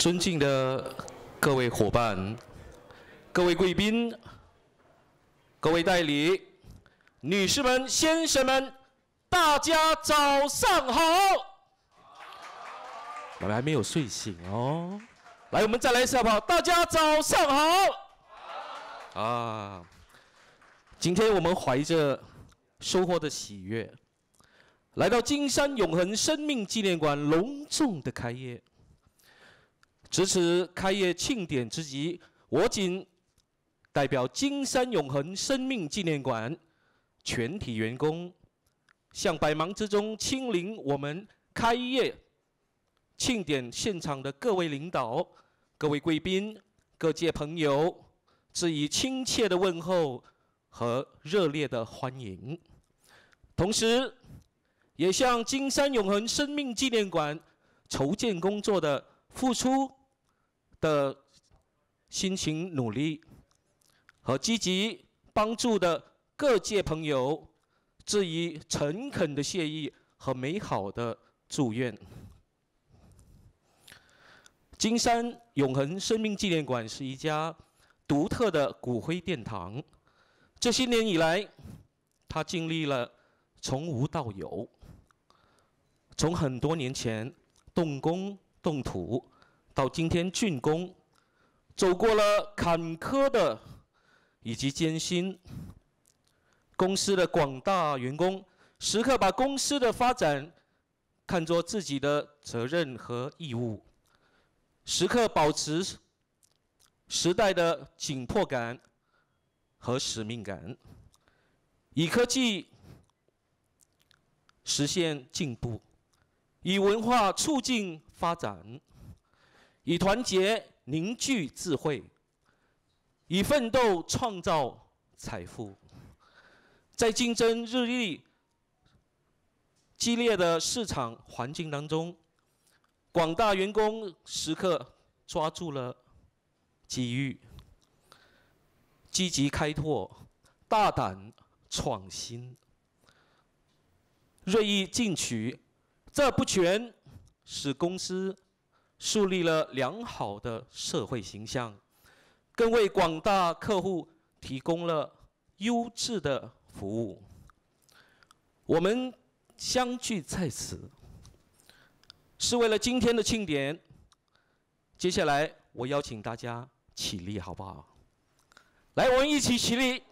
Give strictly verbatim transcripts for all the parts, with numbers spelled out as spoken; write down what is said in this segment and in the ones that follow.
尊敬的各位伙伴、各位贵宾、各位代理、女士们、先生们，大家早上好！我们还没有睡醒哦。来，我们再来一次好不好？大家早上好！啊，今天我们怀着收获的喜悦，来到金山永恒生命纪念馆隆重的开业。值此开业庆典之际，我谨代表金山永恒生命纪念馆全体员工，向百忙之中亲临我们开业庆典现场的各位领导、各位贵宾、各界朋友，致以亲切的问候和热烈的欢迎。同时，也向金山永恒生命纪念馆筹建工作的付出的辛勤努力和积极帮助的各界朋友，致以诚恳的谢意和美好的祝愿。金山永恒生命纪念馆是一家独特的骨灰殿堂，这些年以来，它经历了从无到有，从很多年前动工动土，到今天竣工，走过了坎坷的以及艰辛。公司的广大员工时刻把公司的发展看作自己的责任和义务，时刻保持时代的紧迫感和使命感，以科技实现进步，以文化促进发展，以团结凝聚智慧，以奋斗创造财富。在竞争日益激烈的市场环境当中，广大员工时刻抓住了机遇，积极开拓，大胆创新，锐意进取。这不全使公司树立了良好的社会形象，更为广大客户提供了优质的服务。我们相聚在此，是为了今天的庆典。接下来，我邀请大家起立，好不好？来，我们一起起立。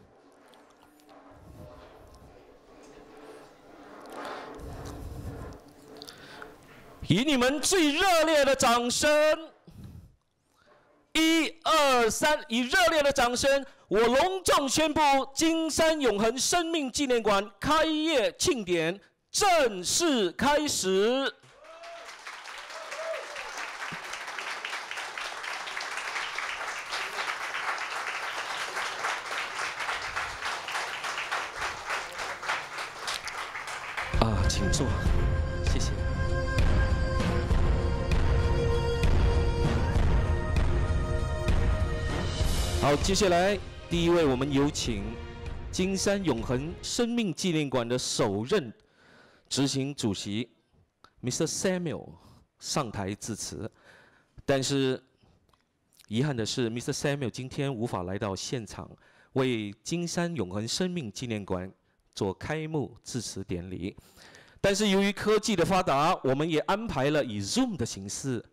以你们最热烈的掌声，一二三，以热烈的掌声，我隆重宣布金山永恒生命纪念馆开业庆典正式开始。啊，请坐，谢谢。好，接下来第一位，我们有请金山永恒生命纪念馆的首任执行主席 Mister Samuel 上台致辞。但是遗憾的是 ，Mister Samuel 今天无法来到现场，为金山永恒生命纪念馆做开幕致辞典礼。但是由于科技的发达，我们也安排了以 Zoom 的形式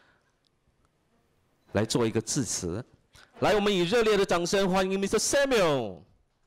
来做一个致辞。来，我们以热烈的掌声欢迎 Mister Samuel。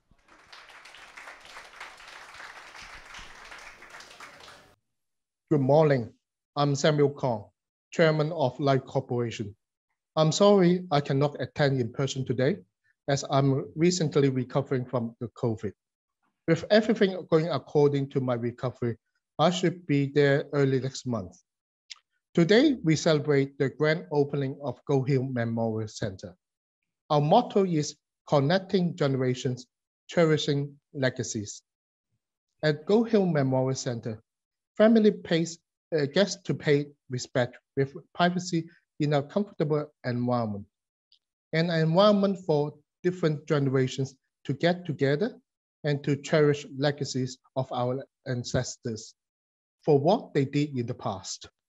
Good morning. I'm Samuel Kong, Chairman of Life Corporation. I'm sorry I cannot attend in person today, as I'm recently recovering from the COVID. With everything going according to my recovery, I should be there early next month. Today, we celebrate the grand opening of Goldhill Memorial Centre. Our motto is connecting generations, cherishing legacies. At Goldhill Memorial Centre, family pays uh, guests to pay respect with privacy in a comfortable environment, an environment for different generations to get together and to cherish legacies of our ancestors for what they did in the past,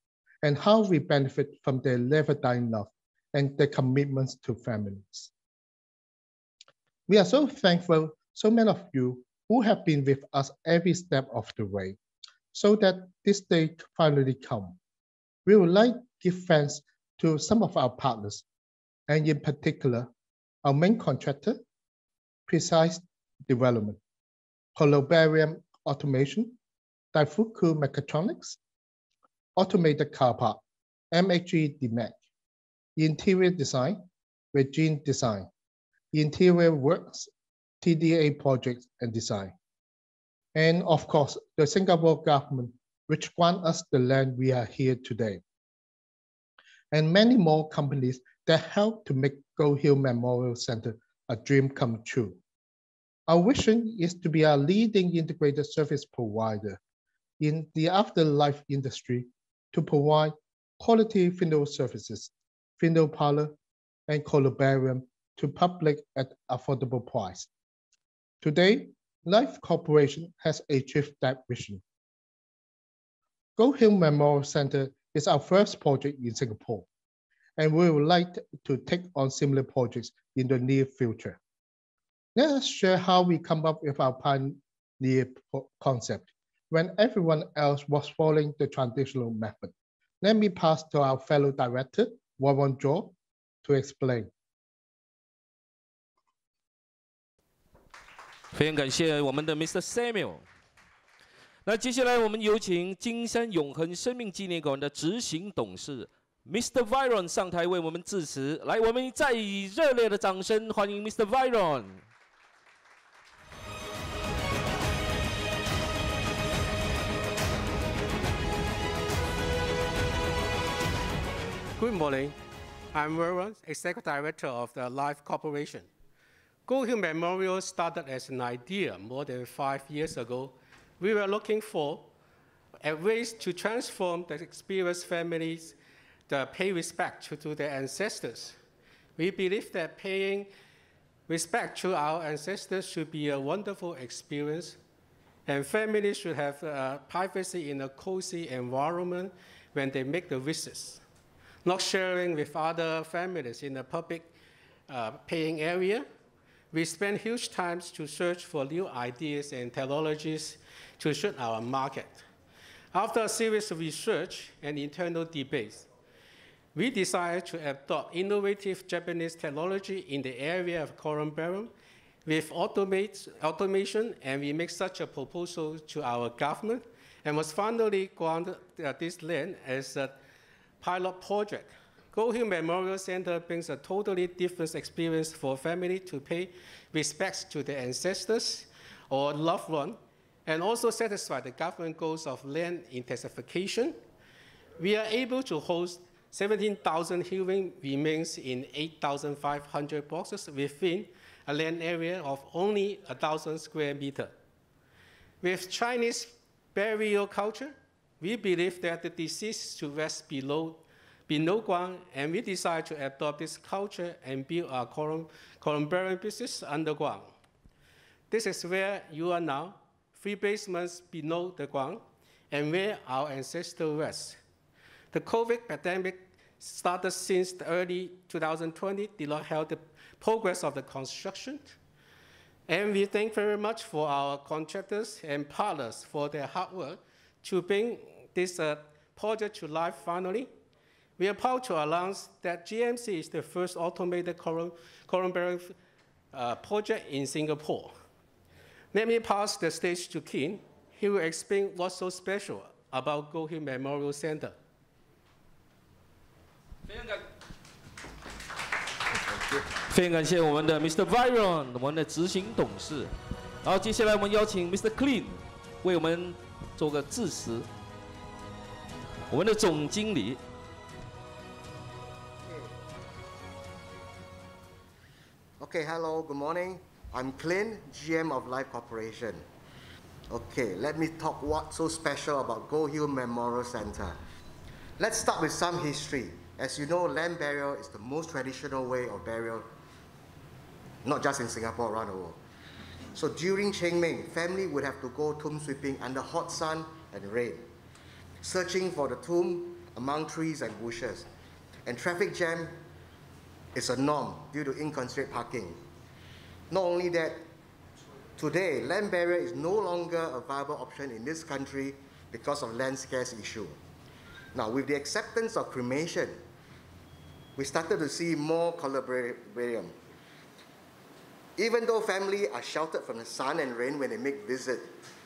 and how we benefit from their never-dying love and their commitments to families. We are so thankful, so many of you who have been with us every step of the way, so that this day finally come. We would like to give thanks to some of our partners, and in particular, our main contractor, Precise Development, Columbarium Automation, Daifuku Mechatronics, Automated Car Park, M H G D M A C, Interior Design, Regine Design, Interior Works, T D A Projects and Design, and of course, the Singapore government, which grant us the land we are here today, and many more companies that help to make Goldhill Memorial Centre a dream come true. Our vision is to be a leading integrated service provider in the afterlife industry to provide quality funeral services, funeral parlor, and columbarium to public at affordable price. Today, Life Corporation has achieved that vision. Goldhill Memorial Centre is our first project in Singapore, and we would like to take on similar projects in the near future. Let us share how we come up with our pioneer concept when everyone else was following the traditional method. Let me pass to our fellow director, Warren Joe, to explain. 非常感谢我们的 Mister Samuel。那接下来我们有请金山永恒生命纪念馆的执行董事 Mister Viron 上台为我们致辞。来，我们再以热烈的掌声欢迎 Mister Viron。 Good morning. I'm Warren, Executive Director of the Life Corporation. Goldhill Memorial started as an idea more than five years ago. We were looking for ways to transform the experienced families that pay respect to, to their ancestors. We believe that paying respect to our ancestors should be a wonderful experience, and families should have uh, privacy in a cozy environment when they make the visits, not sharing with other families in the public uh, paying area. We spend huge time to search for new ideas and technologies to suit our market. After a series of research and internal debates, we decided to adopt innovative Japanese technology in the area of columbarium with automate, automation, and we make such a proposal to our government and was finally granted uh, this land as a pilot project. Goldhill Memorial Centre brings a totally different experience for family to pay respects to their ancestors or loved one, and also satisfy the government goals of land intensification. We are able to host seventeen thousand human remains in eight thousand five hundred boxes within a land area of only one thousand square meters. With Chinese burial culture, we believe that the deceased should rest below below ground, and we decided to adopt this culture and build our columbarium business underground. This is where you are now, three basements below the ground, and where our ancestors rest. The COVID pandemic started since the early two thousand twenty, did not help the progress of the construction. And we thank very much for our contractors and partners for their hard work to bring this uh, project to life finally. We are proud to announce that G M C is the first automated columbarium uh, project in Singapore. Let me pass the stage to Ken. He will explain what's so special about Goldhill Memorial Centre. 非常感谢我们的 Mister Viron， 我们的执行董事。然后接下来我们邀请 Mister Clean 为我们做个致辞。我们的总经理。 Okay, hello, good morning. I'm Clint, G M of Life Corporation. Okay, let me talk what's so special about Goldhill Memorial Centre. Let's start with some history. As you know, land burial is the most traditional way of burial, not just in Singapore, around the world. So during Qingming, family would have to go tomb sweeping under hot sun and rain, searching for the tomb among trees and bushes. And traffic jam is a norm due to inconsiderate parking. Not only that, today, land barrier is no longer a viable option in this country because of land scarce issue. Now, with the acceptance of cremation, we started to see more columbarium. Even though families are sheltered from the sun and rain when they make visit,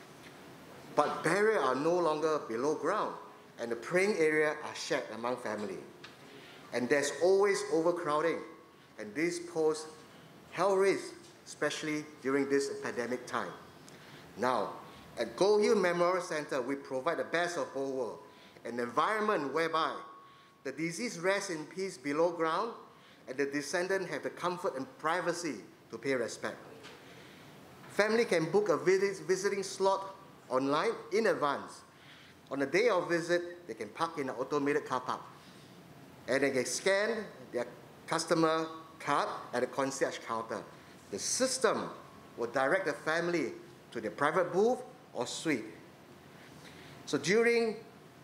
but barriers are no longer below ground, and the praying area are shared among family. And there's always overcrowding, and this poses health risks, especially during this pandemic time. Now, at Goldhill Memorial Centre, we provide the best of both worlds, an environment whereby the deceased rests in peace below ground, and the descendants have the comfort and privacy to pay respect. Family can book a visit, visiting slot online in advance. On the day of visit, they can park in an automated car park, and they can scan their customer card at the concierge counter. The system will direct the family to their private booth or suite. So during,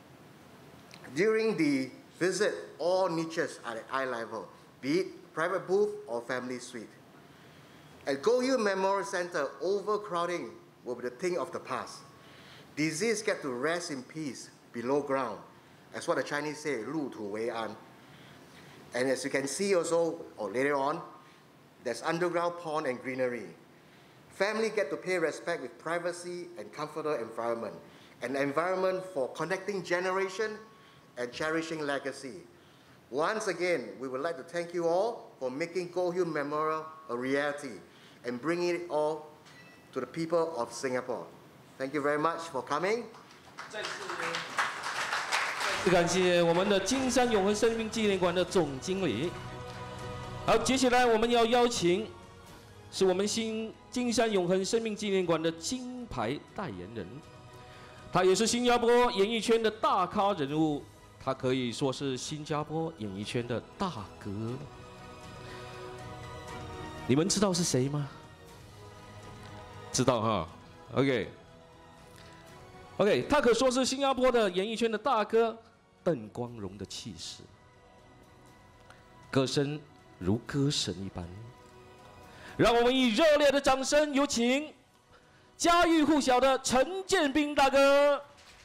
during the visit, all niches are at eye level, be it private booth or family suite. At Goldhill Memorial Centre, overcrowding will be the thing of the past. Deceased get to rest in peace below ground. That's what the Chinese say, 入土为安. And as you can see also, or later on, there's underground pond and greenery. Family get to pay respect with privacy and comfortable environment, an environment for connecting generation and cherishing legacy. Once again, we would like to thank you all for making Goldhill Memorial a reality and bringing it all to the people of Singapore. Thank you very much for coming. 再次感谢我们的金山永恒生命纪念馆的总经理。好，接下来我们要邀请是我们新金山永恒生命纪念馆的金牌代言人，他也是新加坡演艺圈的大咖人物，他可以说是新加坡演艺圈的大哥。你们知道是谁吗？知道哈 ，OK。OK， 他可说是新加坡的演艺圈的大哥，邓光荣的气势，歌声如歌神一般。让我们以热烈的掌声，有请家喻户晓的陈建斌大哥。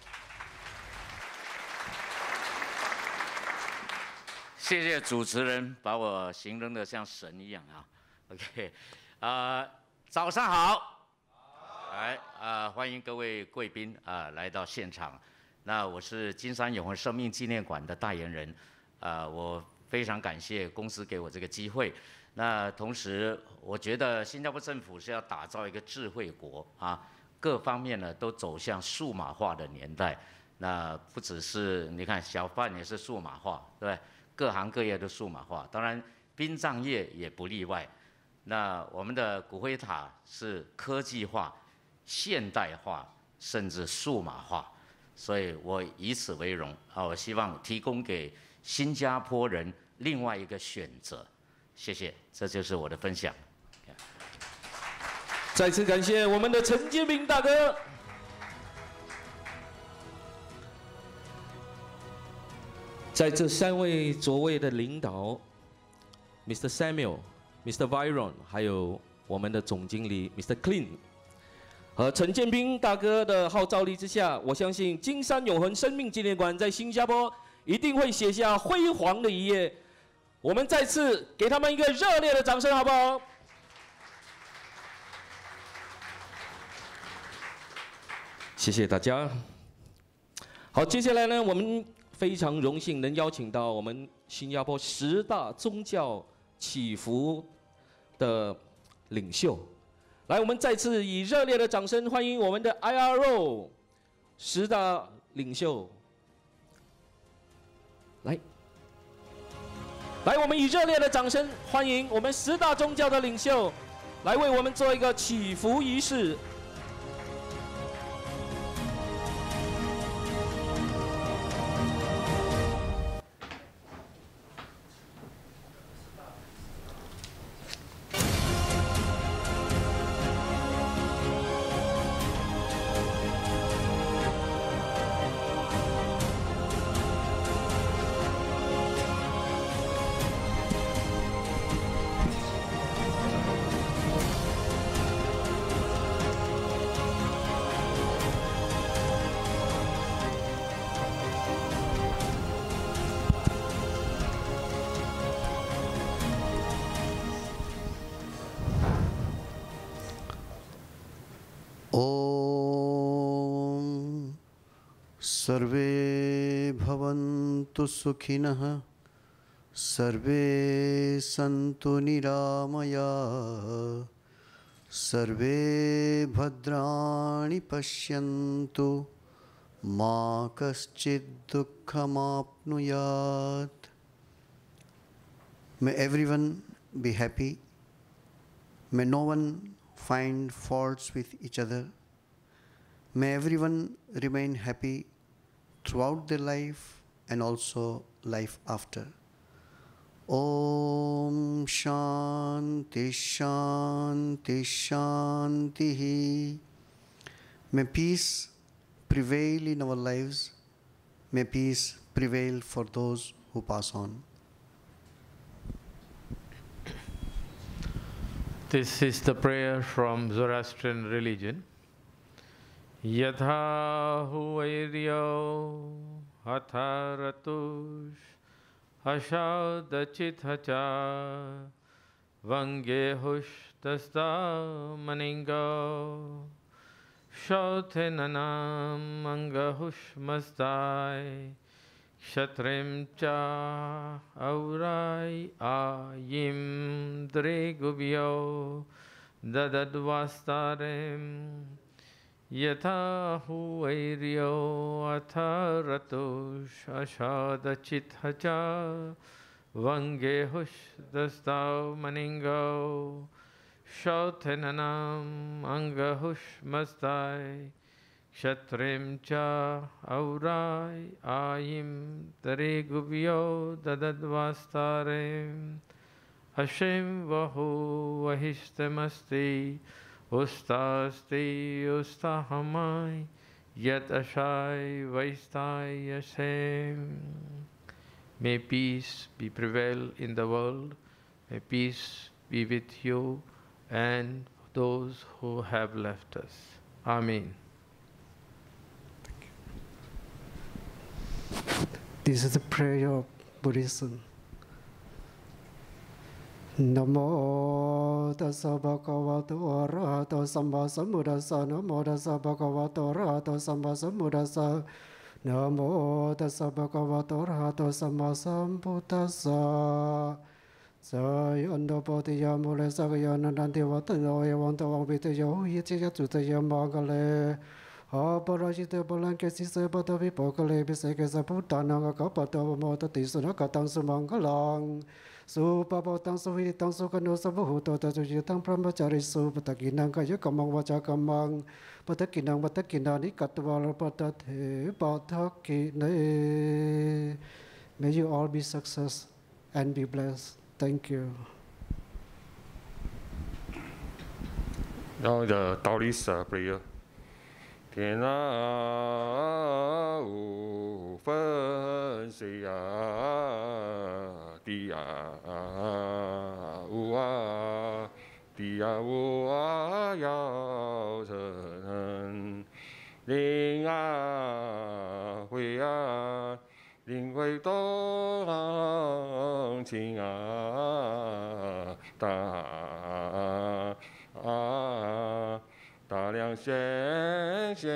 谢谢主持人把我形容得像神一样啊。OK， 啊、呃，早上好。来啊、呃，欢迎各位贵宾啊、呃、来到现场。那我是金山永恒生命纪念馆的代言人，啊、呃，我非常感谢公司给我这个机会。那同时，我觉得新加坡政府是要打造一个智慧国啊，各方面呢都走向数码化的年代。那不只是你看小贩也是数码化，对不对？各行各业都数码化，当然殡葬业也不例外。那我们的骨灰塔是科技化。现代化甚至数码化，所以我以此为荣啊！我希望提供给新加坡人另外一个选择。谢谢，这就是我的分享。 再次感谢我们的陈建斌大哥。在这三位座位的领导 ，Mister Samuel、Mister Byron， 还有我们的总经理 Mister Clean。和陈建斌大哥的号召力之下，我相信金山永恒生命纪念馆在新加坡一定会写下辉煌的一页。我们再次给他们一个热烈的掌声，好不好？谢谢大家。好，接下来呢，我们非常荣幸能邀请到我们新加坡十大宗教祈福的领袖。来，我们再次以热烈的掌声欢迎我们的 I R O 十大领袖。来，来，我们以热烈的掌声欢迎我们十大宗教的领袖，来为我们做一个祈福仪式。 सर्वे भवन्तु सुखिनः सर्वे सन्तु निरामयाः सर्वे भद्राणि पश्यन्तु मा कश्चित् दुःखमाप्नुयात्. May everyone be happy. May no one find faults with each other. May everyone remain happy throughout their life and also life after. Om Shanti Shanti Shanti. May peace prevail in our lives. May peace prevail for those who pass on. This is the prayer from Zoroastrian religion. Yatha huvairyo hatha ratush ashadachithacha vangehush dasta maningo shauthenanam angahush mastai Kshatrim cha aurai ayim dregubhyo dadadvastarem yatha huvairyo atha ratush ashadachithacha vangehush dastav maningo shauthenanam angahush mastai Kshatrim cha aurai ayim taregubhyo dadadvastarem Hashem vahu vahishtamasti ustasti ustahamai yat ashai vaistai Hashem. May peace be prevail in the world. May peace be with you and those who have left us. Amen. This is the prayer of Buddhism. Namo tassa bhagavato arahato samma sambuddhassa. Namo tassa bhagavato arahato samma sambuddhassa. Namo tassa bhagavato arahato samma sambuddhassa. Sayanda patiya mule sagaya nandanti vatano evanta vambitayo yitiya tutaya mangale. Aparajita Balanke Sisa Batavi Pokale Biseka Putana Kapata Mota Tisuna Katang Sumangalang Supapatang Suhi Tansukano Sabuhuto Tatujitan Pramachari Supatakinang Kaya Kamang Wacha Kamang Patakinang Batakinani Katwala Patate Patakine. May you all be success and be blessed. Thank you. Now the Taoist uh, prayer. 天啊，无分水啊，地啊，无啊，地啊，无啊，要成灵啊，慧啊，灵慧动情啊，大啊。 大量显现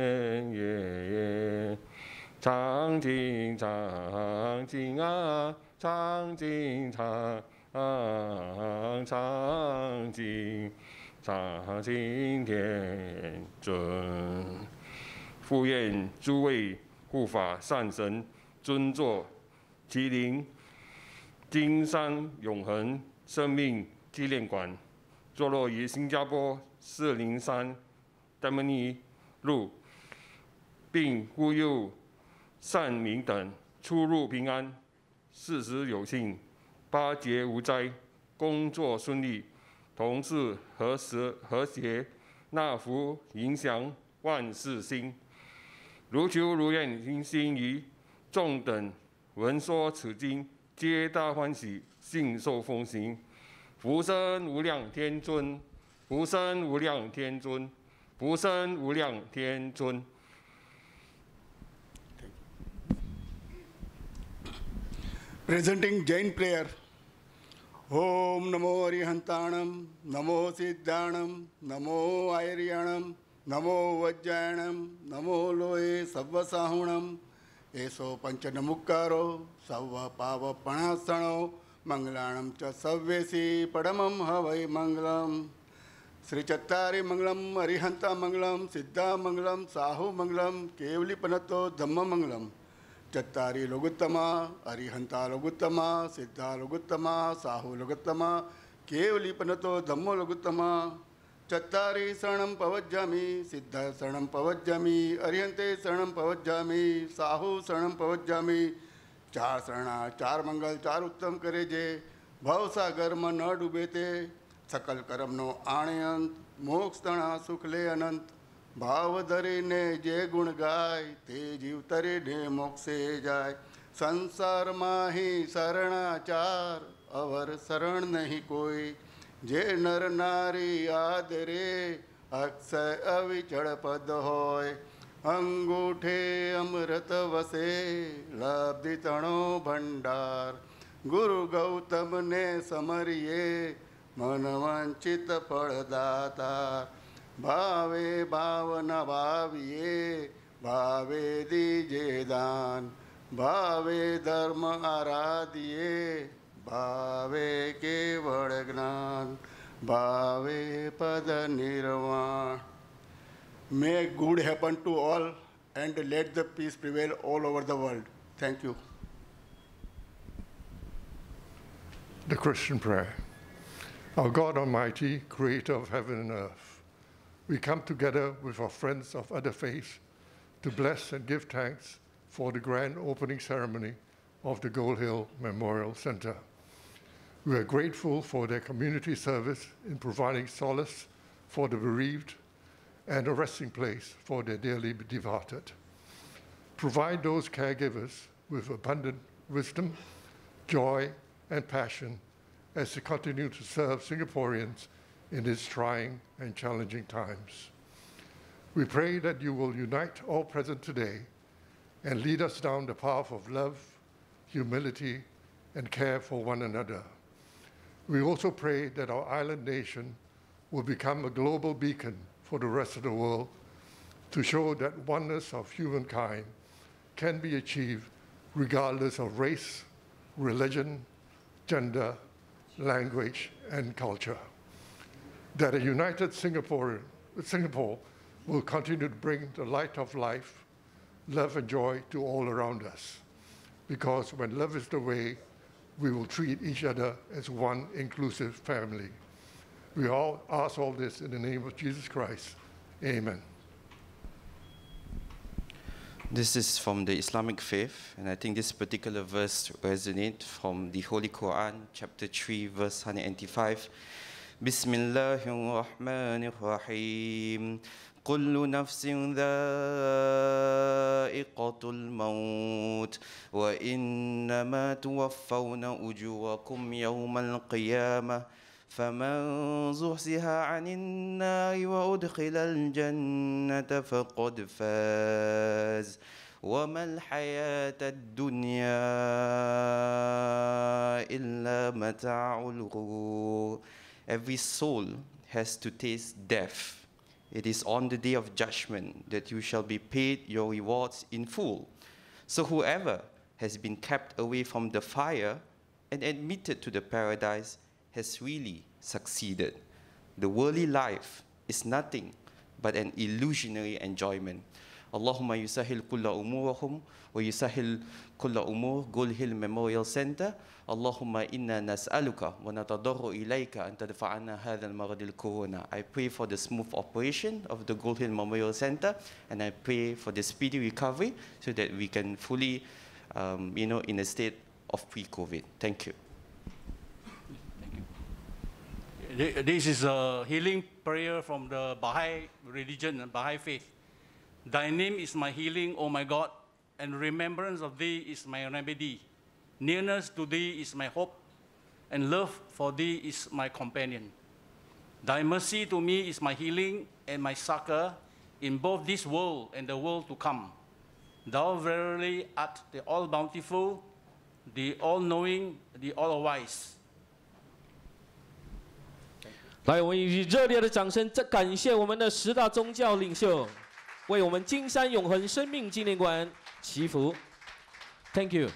也，长经长经啊，长经长长经长经天尊，复愿诸位护法善神尊坐麒麟金山永恒生命纪念馆，坐落于新加坡 四零三戴蒙尼路，并护佑善民等出入平安，事事有幸，八劫无灾，工作顺利，同事和谐和谐，纳福迎祥，万事兴。如求如愿，因心于众等闻说此经，皆大欢喜，信受奉行。福生无量天尊。 福生无量天尊，福生无量天尊。 Presenting Jain prayer. Om Namo Arihantanam, Namo Siddhanam, Namo Airyanam, नमो वज्रायणम नमो लोए सव्वसाहुणम एसो पंचनमुक्कारो सव्व पावपणासणो मंगलाणम च सव्वेसी पडमम हवै मंगलम श्री चत्तारी मंगलम अरिहंता मंगलम सिद्धा मंगलम साहु मंगलम केवली पनतो धम्म मंगलम चत्तारी लोगुत्तमा अरिहंता लोगुत्तमा सिद्धा लोगुत्तमा साहु लोगुत्तमा केवली पनतो धम्मो लोगुत्तमा चत्तारी शरणं पवज्जामि सिद्ध शरणं पवज्जामि अरिहंते शरणं पवज्जामि साहु शरणं पवज्जामि चार शरणा चार मंगल चार उत्तम करे जे भवसागर में न डूबे ते सकल कर्मनो आणे अंत मोक्ष तणा सुख ले अनंत भाव धरे ने जे गुण गाय ते जीव तरे ने मोक्षे जाय संसार माही शरणाचार अवर शरण नहीं कोई जे नर नारी आदरे अक्षय अविचल पद होय अंगूठे अमृत वसे लब्धि तणो भंडार गुरु गौतम ने समरिये मन वंचित फलदातार भावे भावना भाविये भावे दीजे दान भावे धर्म आराधिये भावे केवल ज्ञान भावे पद निर्वाण. May good happen to all and let the peace prevail all over the world. Thank you. The Christian prayer. Our God Almighty, creator of heaven and earth, we come together with our friends of other faiths to bless and give thanks for the grand opening ceremony of the Goldhill Memorial Centre. We are grateful for their community service in providing solace for the bereaved and a resting place for their dearly departed. Provide those caregivers with abundant wisdom, joy, and passion as they continue to serve Singaporeans in these trying and challenging times. We pray that you will unite all present today and lead us down the path of love, humility, and care for one another. We also pray that our island nation will become a global beacon for the rest of the world to show that oneness of humankind can be achieved regardless of race, religion, gender, language, and culture. That a united Singapore, Singapore will continue to bring the light of life, love and joy to all around us. Because when love is the way, we will treat each other as one inclusive family. We all ask all this in the name of Jesus Christ. Amen. This is from the Islamic faith, and I think this particular verse resonates from the Holy Quran, chapter three, verse one eighty-five. Bismillahirrahmanirrahim. كل نفس ذائقة الموت وإنما توفون أجوركم يوم القيامة فمن زحزح عن النار وأدخل الجنة فقد فاز وما الحياة الدنيا إلا متاع الغرور. Every soul has to taste death. It is on the day of judgment that you shall be paid your rewards in full. So whoever has been kept away from the fire and admitted to the paradise has really succeeded. The worldly life is nothing but an illusionary enjoyment. Allahumma yusahil kulla umurahum wa yusahil kulla umur Goldhill Memorial Centre. Allahumma inna nas'aluka wa natadarru ilayka an tadfa'ana hadha al-marad al-corona. I pray for the smooth operation of the Goldhill Memorial Centre, and I pray for the speedy recovery so that we can fully, um, you know, in a state of pre-COVID. Thank you. This is a healing prayer from the Baha'i religion, Baha'i faith. Thy name is my healing, O my God, and remembrance of thee is my remedy. Nearness to thee is my hope, and love for thee is my companion. Thy mercy to me is my healing and my succor in both this world and the world to come. Thou verily art the all-bountiful, the all-knowing, the all-wise. 来，我们以热烈的掌声，感谢我们的十大宗教领袖，为我们金山永恒生命纪念馆祈福。Thank you。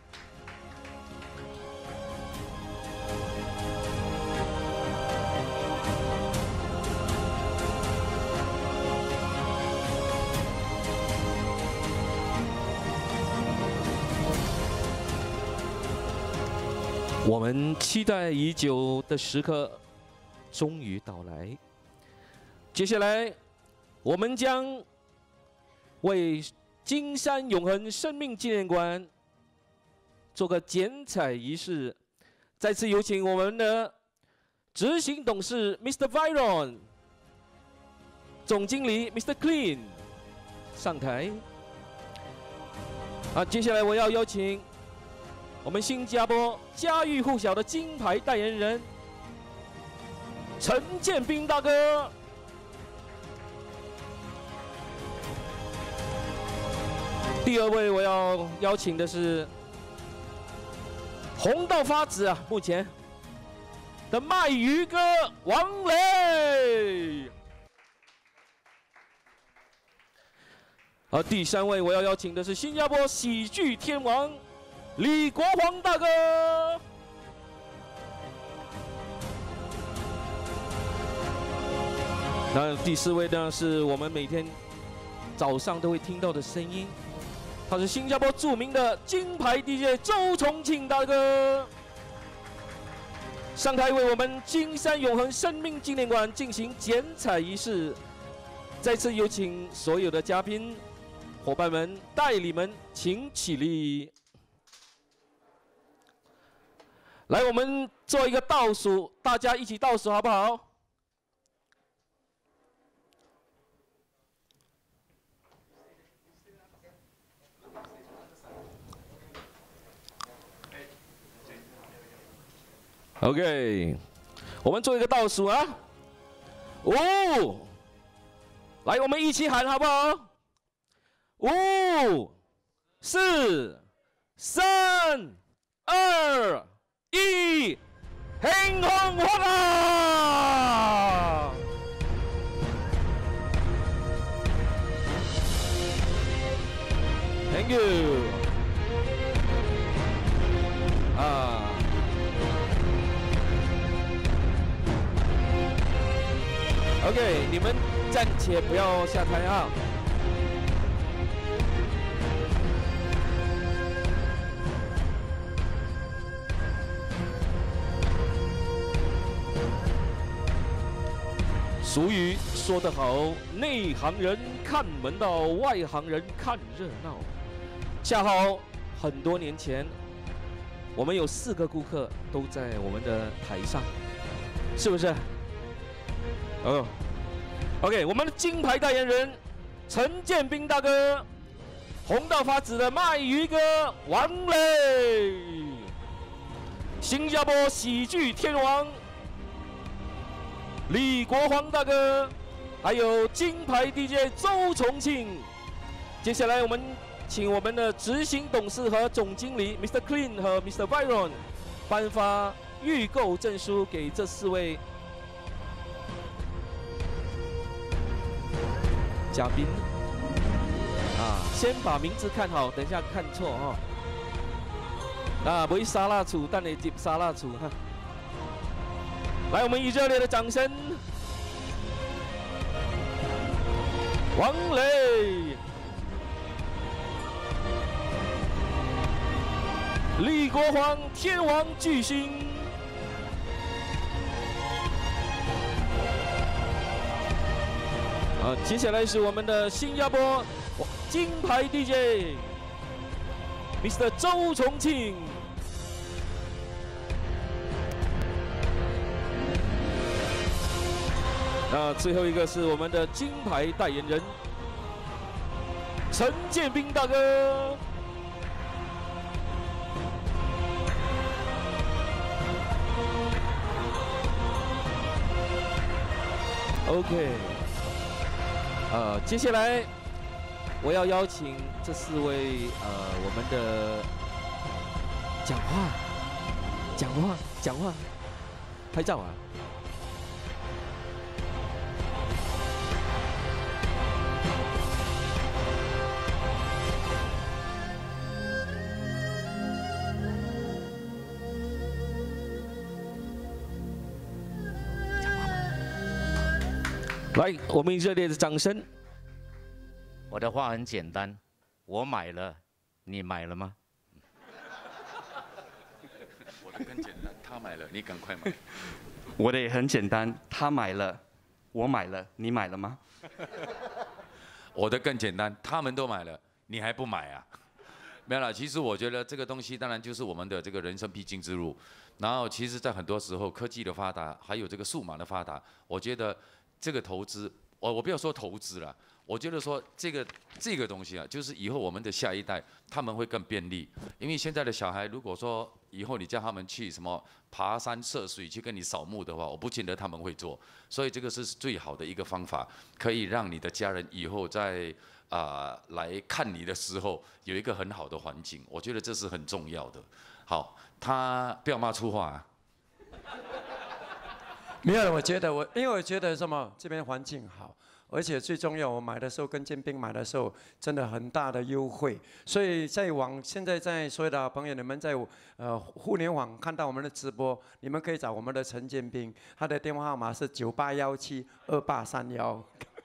我们期待已久的时刻终于到来。接下来，我们将为金山永恒生命纪念馆做个剪彩仪式。再次有请我们的执行董事 Mister Byron、总经理 Mister Clean 上台。啊，接下来我要邀请我们新加坡家喻户晓的金牌代言人陈建斌大哥，第二位我要邀请的是红到发紫啊，目前的卖鱼哥王磊。而第三位我要邀请的是新加坡喜剧天王李国煌大哥。那第四位呢，是我们每天早上都会听到的声音，他是新加坡著名的金牌 D J 周重庆大哥，上台为我们金山永恒生命纪念馆进行剪彩仪式。再次有请所有的嘉宾、伙伴们、代理们，请起立。来，我们做一个倒数，大家一起倒数好不好？OK， 我们做一个倒数啊！五，来，我们一起喊好不好？五、四、三、二、一，兴旺发达！ Thank you。啊。 OK， 你们暂且不要下台啊。俗语说得好，内行人看门道，外行人看热闹。恰好很多年前，我们有四个顾客都在我们的台上，是不是？ 哦 ，OK， 我们的金牌代言人陈建斌大哥，红到发紫的卖鱼哥王磊，新加坡喜剧天王李国煌大哥，还有金牌 D J 周重庆。接下来我们请我们的执行董事和总经理 Mister Clean 和 Mister Byron 颁发预购证书给这四位 嘉宾啊，先把名字看好，等一下看错哈。啊，不会沙拉醋，但你接沙拉醋哈。来，我们以热烈的掌声，王磊、李国煌，天王巨星。 啊，接下来是我们的新加坡金牌 D J Mister 周重庆。那最后一个是我们的金牌代言人陈建斌大哥。OK。 呃，接下来我要邀请这四位呃我们的讲话、讲话、讲话、拍照啊！ 来，我们热烈的掌声。 我的话很简单，我买了，你买了吗？ 我的更简单，他买了，你赶快买。 我的也很简单，他买了，我买了，你买了吗？ 我的更简单，他们都买了，你还不买啊？没有啦，其实我觉得这个东西当然就是我们的这个人生必经之路。然后，其实，在很多时候，科技的发达，还有这个数码的发达，我觉得这个投资，我我不要说投资了，我觉得说这个这个东西啊，就是以后我们的下一代他们会更便利。因为现在的小孩，如果说以后你叫他们去什么爬山涉水去跟你扫墓的话，我不见得他们会做。所以这个是最好的一个方法，可以让你的家人以后在啊、呃、来看你的时候有一个很好的环境。我觉得这是很重要的。好，他不要骂粗话啊。 没有，我觉得我，因为我觉得什么，这边环境好，而且最重要，我买的时候跟建斌买的时候，真的很大的优惠。所以在网，现在在所有的朋友，你们在呃互联网看到我们的直播，你们可以找我们的陈建斌，他的电话号码是九八幺七二八三幺。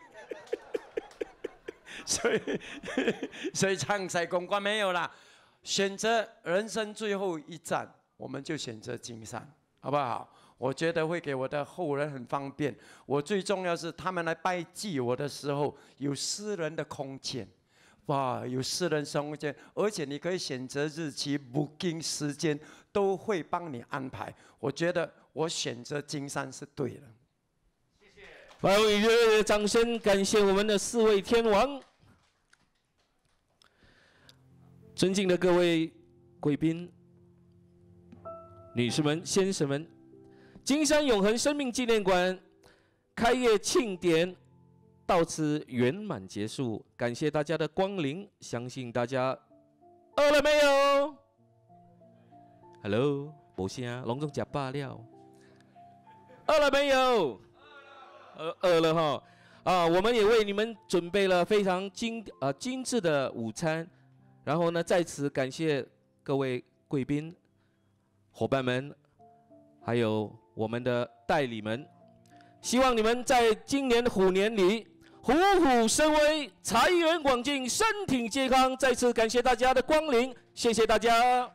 所以，所以唱赛公关没有啦。选择人生最后一站，我们就选择金山，好不好？我觉得会给我的后人很方便。我最重要是他们来拜祭我的时候，有私人的空间，哇，有私人生活间，而且你可以选择日期、booking 时间，都会帮你安排。我觉得我选择金山是对的。 谢谢。来，我以热烈的掌声感谢我们的四位天王。尊敬的各位贵宾、女士们、先生们，金山永恒生命纪念馆开业庆典到此圆满结束，感谢大家的光临，相信大家饿了没有 ？Hello， 没声，隆重吃罢了。饿了没有？饿饿了哈！啊，我们也为你们准备了非常精啊精致的午餐。然后呢，在此感谢各位贵宾、伙伴们，还有我们的代理们。希望你们在今年虎年里虎虎生威，财源广进，身体健康。再次感谢大家的光临，谢谢大家。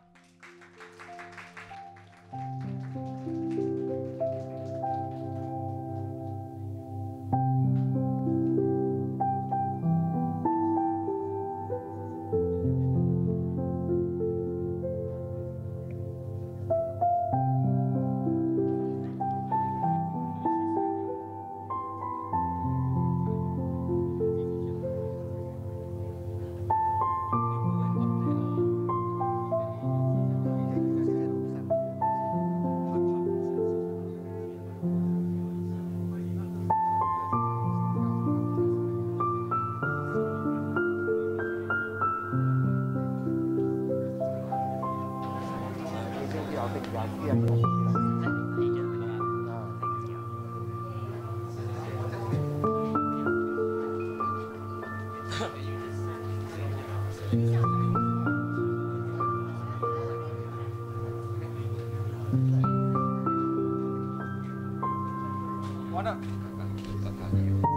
完了。